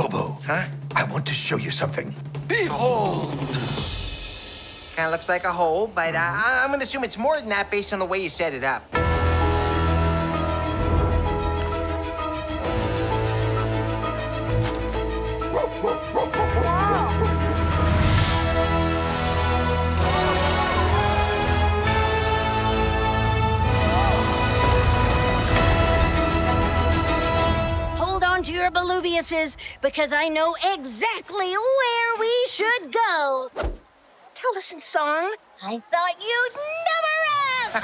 Bobo. Huh? I want to show you something. Behold! Kind of looks like a hole, but I'm gonna assume it's more than that based on the way you set it up. Hold on to your Belubiuses, because I know exactly where we should go. Tell us in song. I thought you'd never ask!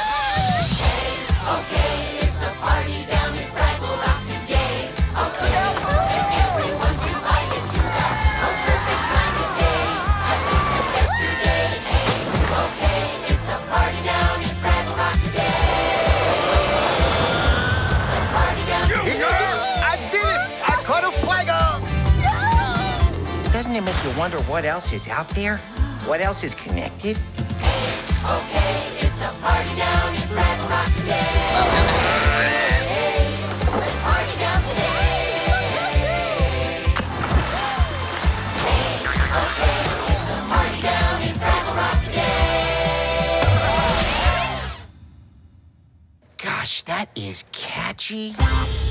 Okay, it's a party down in Fraggle Rock today. Okay, and everyone's invited to the most perfect kind of day, at least since yesterday. Okay, it's a party down in Fraggle Rock today. Let's party down today. I did it! I caught a Fraggle! Doesn't it make you wonder what else is out there? What else is connected? Okay, it's a party down in Fraggle Rock today. Hey, let's party down today. Okay, it's a party down in Fraggle Rock today. Gosh, that is catchy.